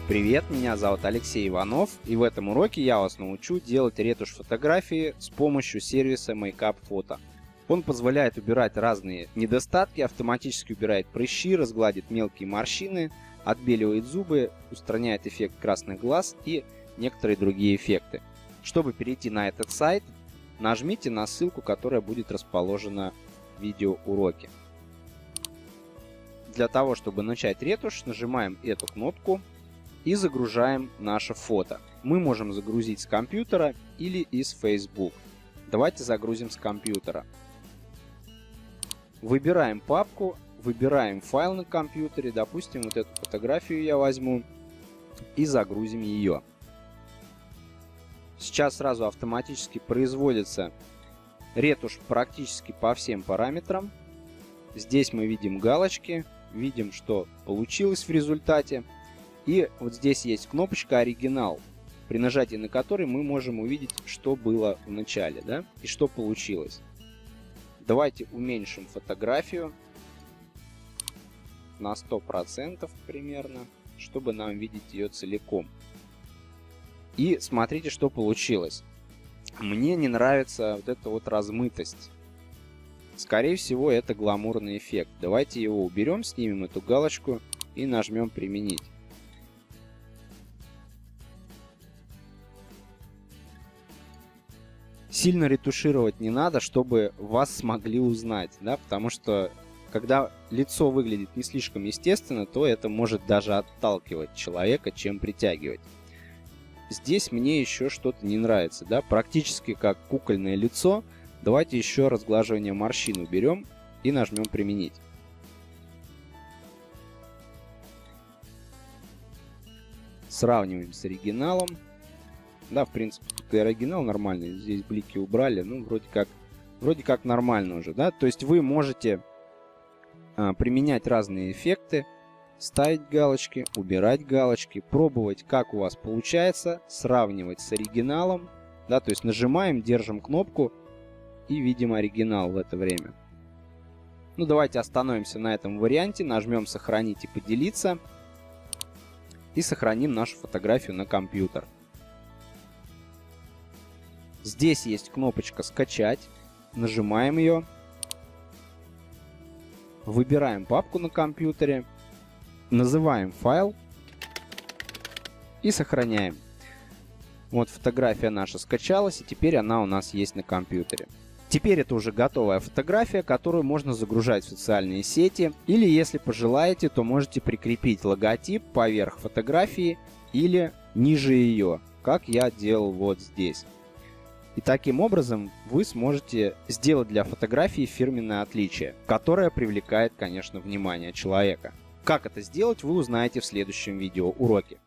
Привет, меня зовут Алексей Иванов, и в этом уроке я вас научу делать ретушь фотографии с помощью сервиса Makeup Photo. Он позволяет убирать разные недостатки, автоматически убирает прыщи, разгладит мелкие морщины, отбеливает зубы, устраняет эффект красных глаз и некоторые другие эффекты. Чтобы перейти на этот сайт, нажмите на ссылку, которая будет расположена в видеоуроке. Для того, чтобы начать ретушь, нажимаем эту кнопку и загружаем наше фото. Мы можем загрузить с компьютера или из Facebook. Давайте загрузим с компьютера. Выбираем папку, выбираем файл на компьютере, допустим, вот эту фотографию я возьму и загрузим ее. Сейчас сразу автоматически производится ретушь практически по всем параметрам. Здесь мы видим галочки, видим, что получилось в результате. И вот здесь есть кнопочка «Оригинал», при нажатии на которой мы можем увидеть, что было в начале, да, и что получилось. Давайте уменьшим фотографию на 100% примерно, чтобы нам видеть ее целиком. И смотрите, что получилось. Мне не нравится вот эта вот размытость. Скорее всего, это гламурный эффект. Давайте его уберем, снимем эту галочку и нажмем «Применить». Сильно ретушировать не надо, чтобы вас смогли узнать, да, потому что когда лицо выглядит не слишком естественно, то это может даже отталкивать человека, чем притягивать. Здесь мне еще что-то не нравится, да, практически как кукольное лицо. Давайте еще разглаживание морщин уберем и нажмем «Применить». Сравниваем с оригиналом. Да, в принципе, тут и оригинал нормальный, здесь блики убрали, ну, вроде как нормально уже, да. То есть вы можете применять разные эффекты, ставить галочки, убирать галочки, пробовать, как у вас получается, сравнивать с оригиналом, да, то есть нажимаем, держим кнопку и видим оригинал в это время. Ну, давайте остановимся на этом варианте, нажмем «Сохранить и поделиться» и сохраним нашу фотографию на компьютер. Здесь есть кнопочка «Скачать», нажимаем ее, выбираем папку на компьютере, называем файл и сохраняем. Вот фотография наша скачалась, и теперь она у нас есть на компьютере. Теперь это уже готовая фотография, которую можно загружать в социальные сети, или если пожелаете, то можете прикрепить логотип поверх фотографии или ниже ее, как я делал вот здесь. И таким образом вы сможете сделать для фотографии фирменное отличие, которое привлекает, конечно, внимание человека. Как это сделать, вы узнаете в следующем видеоуроке.